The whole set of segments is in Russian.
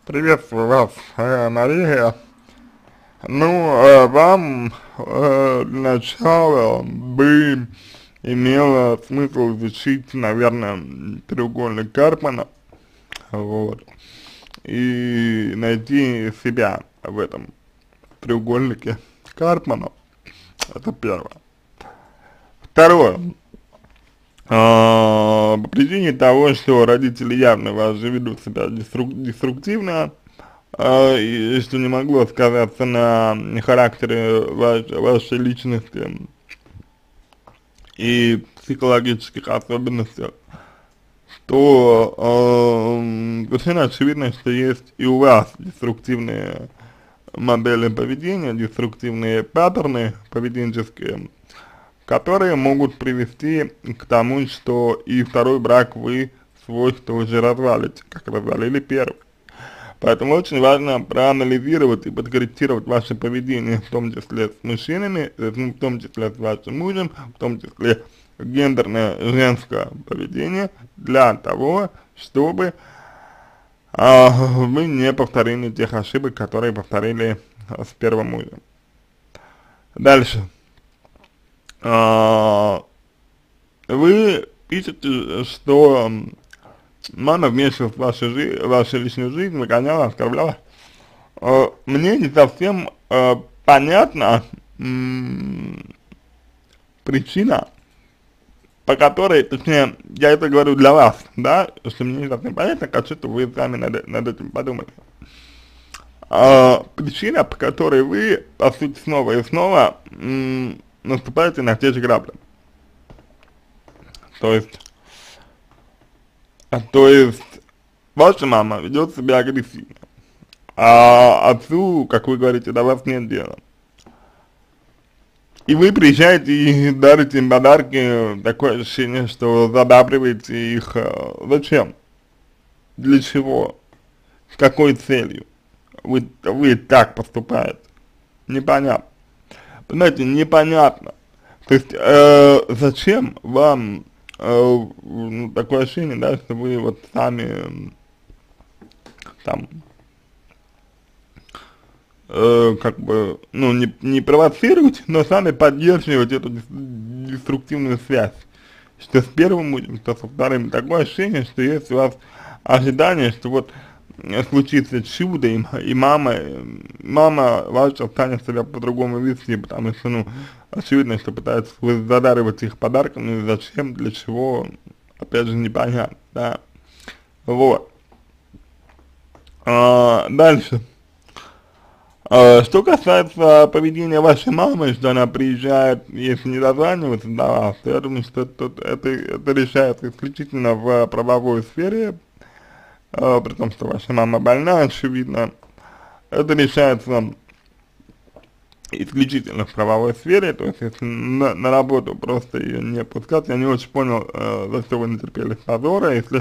Приветствую вас, Мария. Ну, вам для начала бы имело смысл изучить, наверное, треугольник Карпмана, вот, и найти себя в этом треугольнике Карпмана. Это первое. Второе. По причине того, что родители явно вас же ведут себя деструктивно, и что не могло сказаться на характере вашей личности и психологических особенностях, то совершенно очевидно, что есть и у вас деструктивные модели поведения, деструктивные паттерны поведенческие, которые могут привести к тому, что и второй брак вы свой тоже развалите, как развалили первый. Поэтому очень важно проанализировать и подкорректировать ваше поведение, в том числе с мужчинами, в том числе с вашим мужем, в том числе гендерное женское поведение, для того, чтобы вы не повторили тех ошибок, которые повторили с первым мужем. Дальше. Вы пишете, что мама вмешивалась в вашу личную жизнь, выгоняла, оскорбляла. Мне не совсем понятна причина, по которой, точнее, я это говорю для вас, да, что мне не совсем понятно, как что вы сами над этим подумали. Причина, по которой вы, по сути, снова и снова наступаете на те же грабли. То есть, ваша мама ведет себя агрессивно, а отцу, как вы говорите, до вас нет дела. И вы приезжаете и дарите им подарки, такое ощущение, что задабриваете их. Зачем? Для чего? С какой целью? Вы так поступаете? Непонятно. Понимаете, непонятно. То есть, зачем вам такое ощущение, да, что вы вот сами там как бы, ну, не провоцируете, но сами поддерживаете эту деструктивную связь, что с первым мужем, что со вторым. Такое ощущение, что есть у вас ожидание, что вот случится чудо, и мама ваша станет себя по-другому вести, потому что, ну, очевидно, что пытается задаривать их подарками, зачем, для чего, опять же, непонятно, да, вот. Дальше. Что касается поведения вашей мамы, что она приезжает, если не дозванивается до вас, то я думаю, что это решается исключительно в правовой сфере, при том, что ваша мама больна, очевидно. Это решается исключительно в правовой сфере, то есть если на работу просто ее не пускать. Я не очень понял, за что вы натерпелись позора, если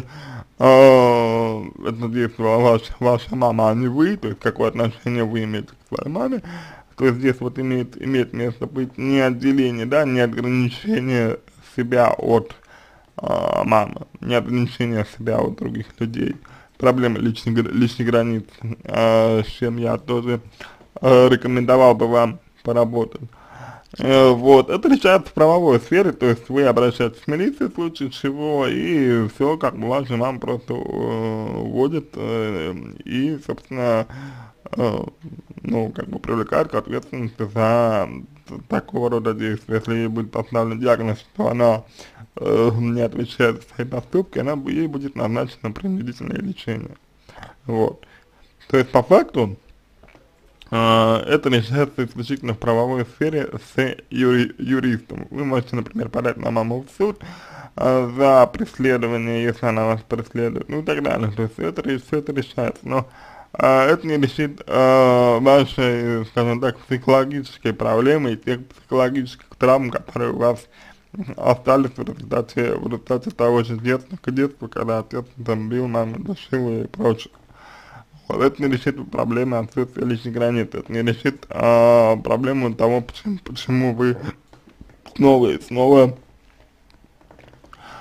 это действовала ваша мама, а не вы, то есть какое отношение вы имеете к своей маме, то здесь вот имеет место быть не отделение, да, не ограничение себя от мамы, не ограничение себя от других людей, проблемы личных границ, с чем я тоже рекомендовал бы вам поработать. Вот, это решается в правовой сфере, то есть вы обращаетесь в милицию в случае чего, и все, как бы ваша мама просто вводит и, собственно, ну, как бы привлекает к ответственности за такого рода действия. Если ей будет поставлен диагноз, что она не отвечает за свои поступки, ей будет назначено принудительное лечение. Вот. То есть, по факту, это решается исключительно в правовой сфере с юристом. Вы можете, например, подать на маму в суд за преследование, если она вас преследует, ну и так далее. То есть все это решается. Но это не решит вашей, скажем так, психологической проблемы и тех психологических травм, которые у вас остались в результате того же детства, когда отец там бил, маму душил и прочее. Вот это не решит проблемы отсутствия личных границ, это не решит проблему того, почему вы снова и снова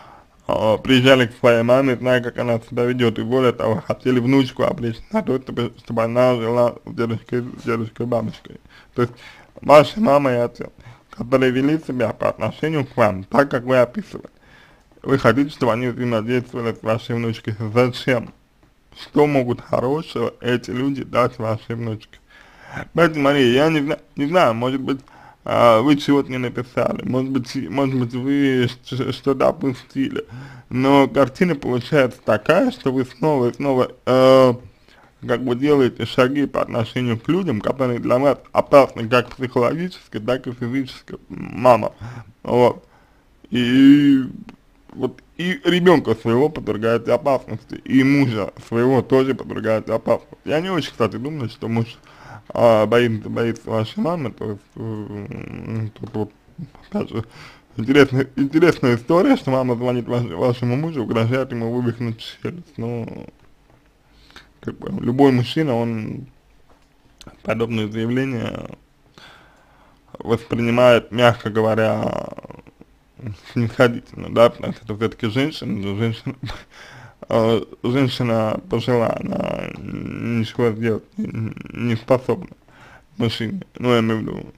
приезжали к своей маме, зная, как она себя ведет, и более того, хотели внучку обречь на то, чтобы она жила с дедушкой, бабушкой. То есть ваша мама и отец, которые вели себя по отношению к вам, так, как вы описывали. Вы хотите, чтобы они взаимодействовали с вашей внучкой. Зачем? Что могут хорошего эти люди дать вашей внучке? Поэтому, Мария, я не знаю, может быть, вы чего-то не написали, может быть вы что-то опустили, но картина получается такая, что вы снова и снова как бы делаете шаги по отношению к людям, которые для вас опасны как психологически, так и физически, мама, вот, и вот и ребенка своего подвергаете опасности, и мужа своего тоже подвергаете опасности. Я не очень, кстати, думаю, что муж боится вашей мамы, то есть, тут вот, опять же, интересная история, что мама звонит вашему мужу, угрожает ему вывихнуть челюсть, ну, как бы, любой мужчина, он подобные заявления воспринимает, мягко говоря, снисходительно, да, потому что это все-таки женщина пожилая, она ничего сделать не способна мужчине, ну, я имею в виду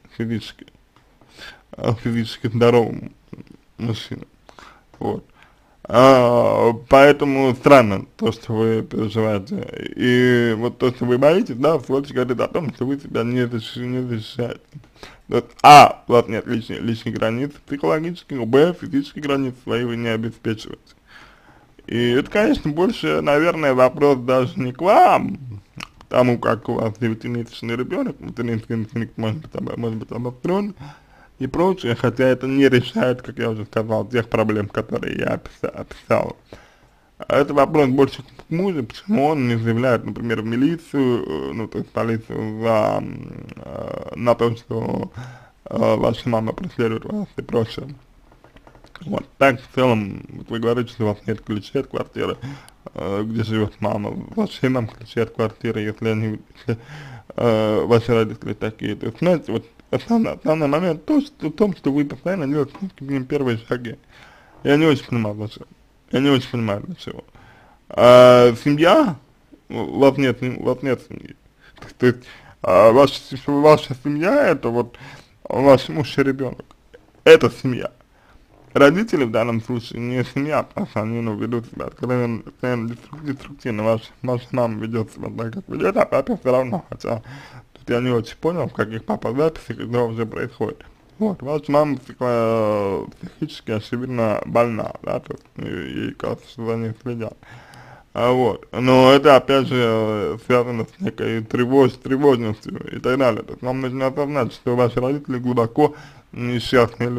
физически здоровому мужчине, вот. Поэтому странно то, что вы переживаете, и вот то, что вы боитесь, да, всего лишь говорит о том, что вы себя не защищаете. Вот, у вас нет личных границ психологических, физических границ свои вы не обеспечиваете. И это, конечно, больше, наверное, вопрос даже не к вам, тому, как у вас 9-месячный ребенок, материнский инстинкт может быть обострен и прочее, хотя это не решает, как я уже сказал, тех проблем, которые я описал. Это вопрос больше к мужу, почему он не заявляет, например, в милицию, ну, то есть полицию на то, что ваша мама преследует вас и прочее. Вот, так в целом, вот вы говорите, что у вас нет ключей от квартиры, где живет мама, зачем нам ключи от квартиры, если ваши родители такие, то есть, знаете, вот основной момент в том, что вы постоянно делаете первые шаги. Я не очень понимаю, зачем. Я не очень понимаю, для чего. Семья, у вас нет семьи. То есть, ваша семья, это вот ваш муж и ребенок. Это семья. Родители в данном случае не семья, потому что они, ну, ведут себя откровенно деструктивно. Ваша мама ведет себя так, как ведет, а папа все равно, хотя тут я не очень понял, в каких папа записях, что уже происходит. Вот, ваша мама психически, очевидно, больна, да, то есть ей кажется, что за ней следят. Вот, но это, опять же, связано с некой тревожностью и так далее. То есть вам нужно осознать, что ваши родители глубоко несчастные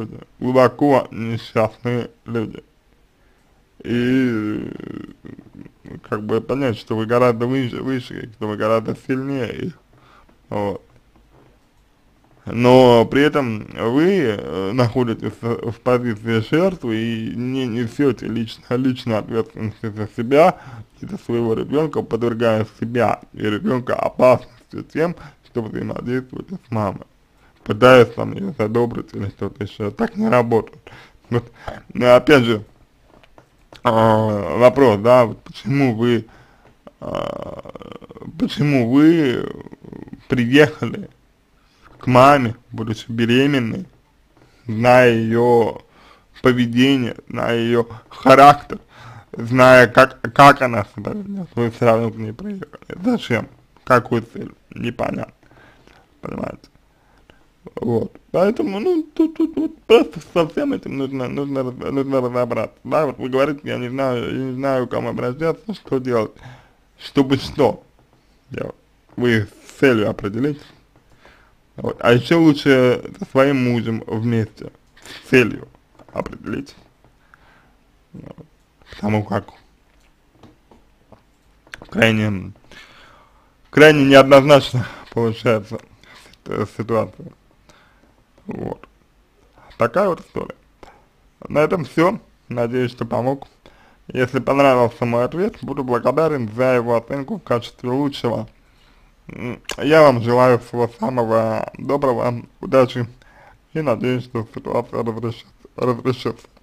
люди. И как бы понять, что вы гораздо выше, что вы гораздо сильнее их. Вот. Но при этом вы находитесь в позиции жертвы и не несете лично ответственности за себя и за своего ребенка, подвергая себя и ребенка опасности тем, что взаимодействуете с мамой, пытаясь там ее задобрить или что-то еще. Так не работает. Вот. Но опять же, вопрос, да, вот почему вы приехали к маме, будучи беременной, зная ее поведение, зная ее характер, зная, как она себя ведет, вы все равно к ней приехали. Зачем? Какую цель? Непонятно. Понимаете? Вот. Поэтому, ну, тут вот просто со всем этим нужно разобраться. Да, вот вы говорите, я не знаю, к кому обращаться, что делать, чтобы что делать. Вы с целью определитесь. Вот. А еще лучше со своим мужем вместе с целью определить, вот. Потому как крайне неоднозначно получается ситуация. Вот. Такая вот история. На этом все. Надеюсь, что помог. Если понравился мой ответ, буду благодарен за его оценку в качестве лучшего. Я вам желаю всего самого доброго, удачи и надеюсь, что ситуация разрешится.